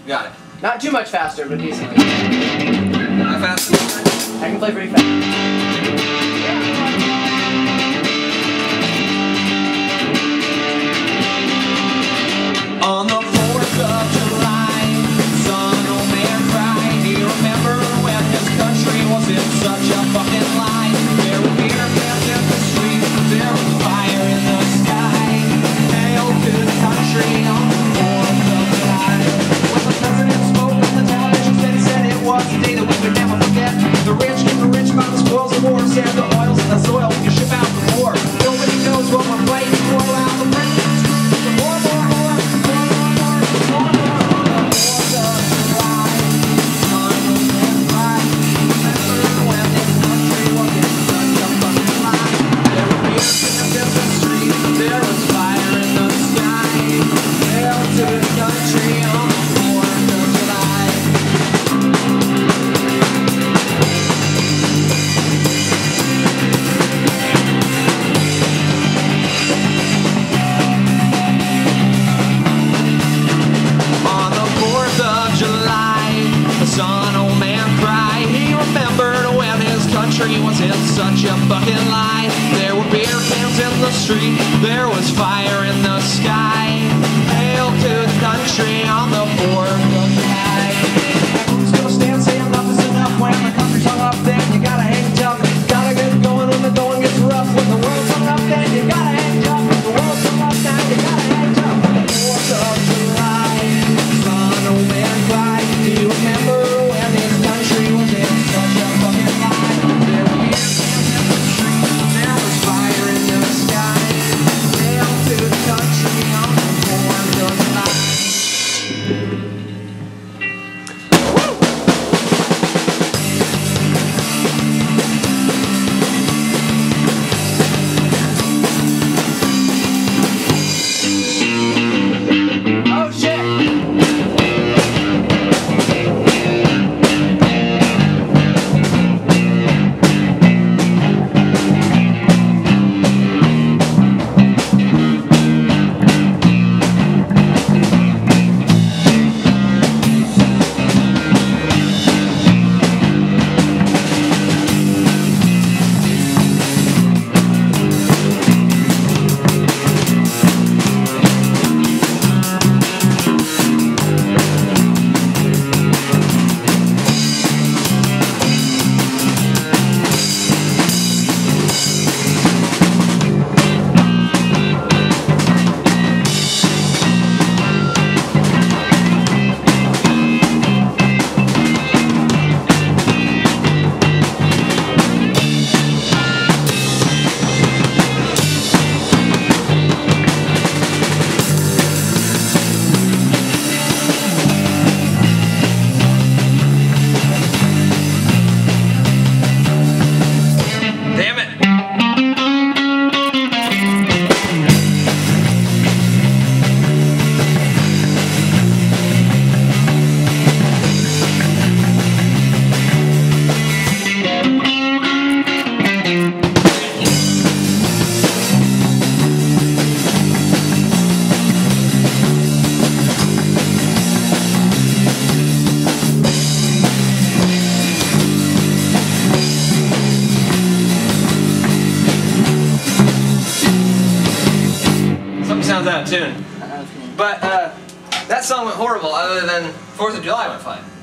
Got it. Not too much faster, but decently. How fast is it? I can play pretty fast. On the 4th of July, son, old man cried. Do you remember when his country was in such a fucking lie? There were beer cans in the street, there was fire in the sky. Hail to the country on the 4th of July. When the president spoke on the television set, he said it was a day that we would never forget. The rich get the rich by the spoils of war, sand the oils and the soil we can ship out the war. Nobody knows what we're fighting for around the world. Son, old man cried. He remembered when his country was in such a fucking lie. There were beer cans in the street, there was fire in the sky. Hail to the country on the 4th of July. Who's gonna stand saying enough is enough when the country's hung up? Then you gotta hang tough. Gotta get going when the going gets rough. When the world's hung up, then you gotta hang tough. When the world's hung up, then you gotta hang tough. On the 4th of July, son, old man cried. Do you remember? Sounds out of tune. But that song went horrible, other than 4th of July went fine.